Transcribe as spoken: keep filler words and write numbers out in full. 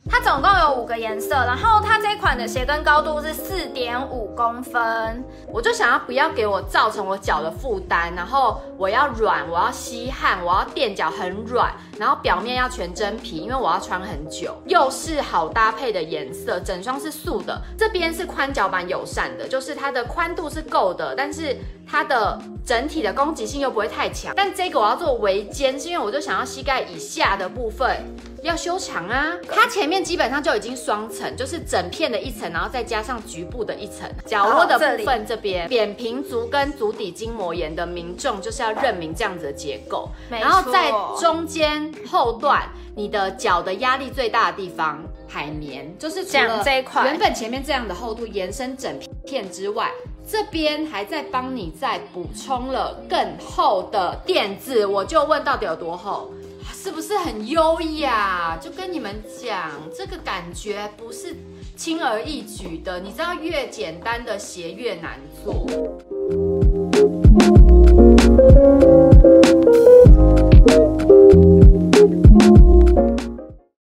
它总共有五个颜色，然后它这款的鞋跟高度是四点五公分。 我就想要不要给我造成我脚的负担，然后我要软，我要吸汗，我要垫脚很软，然后表面要全真皮，因为我要穿很久，又是好搭配的颜色，整双是素的。这边是宽脚板友善的，就是它的宽度是够的，但是它的整体的攻击性又不会太强。但这个我要做围肩，是因为我就想要膝盖以下的部分要修长啊。它前面基本上就已经双层，就是整片的一层，然后再加上局部的一层。角落的部分这边，扁平足跟足底筋膜炎的民众就是要认明这样子的结构，然后在中间后段。你的脚的压力最大的地方，海绵就是除了这一块原本前面这样的厚度延伸整片之外，这边还在帮你再补充了更厚的垫子。我就问到底有多厚，是不是很优雅？就跟你们讲，这个感觉不是轻而易举的，你知道越简单的鞋越难做。